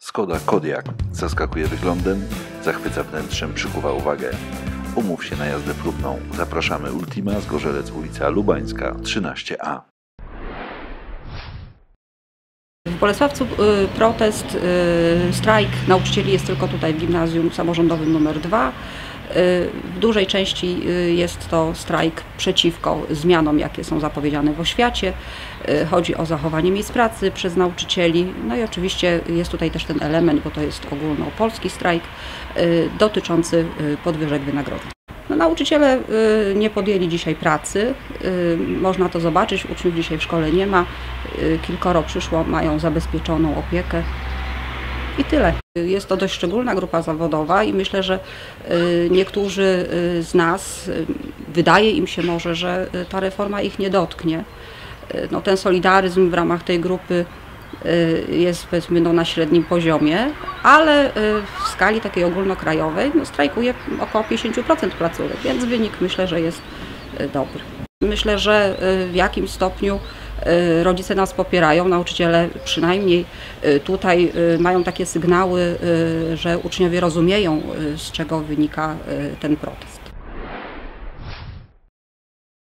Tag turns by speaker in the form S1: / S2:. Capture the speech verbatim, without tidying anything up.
S1: Skoda Kodiaq zaskakuje wyglądem, zachwyca wnętrzem, przykuwa uwagę. Umów się na jazdę próbną. Zapraszamy Ultima, Zgorzelec, ulica Lubańska, trzynaście A.
S2: W Bolesławcu y, protest, y, strajk nauczycieli jest tylko tutaj w gimnazjum samorządowym numer dwa. Y, w dużej części y, jest to strajk przeciwko zmianom, jakie są zapowiedziane w oświacie. Y, chodzi o zachowanie miejsc pracy przez nauczycieli. No i oczywiście jest tutaj też ten element, bo to jest ogólnopolski strajk y, dotyczący y, podwyżek wynagrodzeń. No, nauczyciele y, nie podjęli dzisiaj pracy, y, można to zobaczyć, uczniów dzisiaj w szkole nie ma, y, kilkoro przyszło, mają zabezpieczoną opiekę i tyle. Jest to dość szczególna grupa zawodowa i myślę, że y, niektórzy y, z nas, y, wydaje im się może, że y, ta reforma ich nie dotknie. Y, no, ten solidaryzm w ramach tej grupy jest, powiedzmy, no, na średnim poziomie, ale w skali takiej ogólnokrajowej no, strajkuje około pięćdziesiąt procent placówek, więc wynik myślę, że jest dobry. Myślę, że w jakimś stopniu rodzice nas popierają, nauczyciele przynajmniej tutaj mają takie sygnały, że uczniowie rozumieją, z czego wynika ten protest.